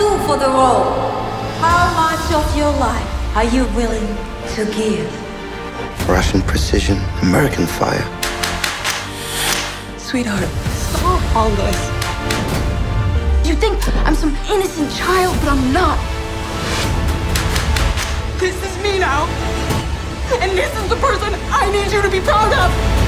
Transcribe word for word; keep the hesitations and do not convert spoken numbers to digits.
do for the role? How much of your life are you willing to give? Russian precision, American fire. Sweetheart, stop all this. You think I'm some innocent child, but I'm not. This is me now. And this is the person I need you to be proud of.